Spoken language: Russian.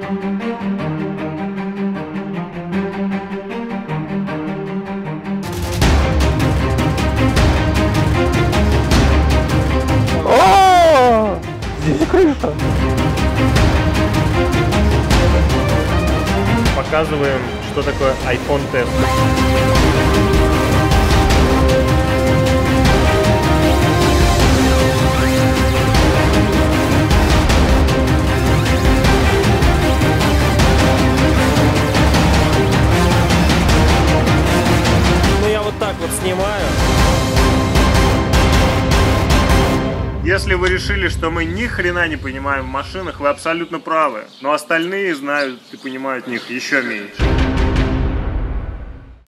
О! Здесь крыша. Показываем, что такое iPhone тест. Ну я вот так вот снимаю. Если вы решили, что мы ни хрена не понимаем в машинах, вы абсолютно правы. Но остальные знают и понимают в них еще меньше.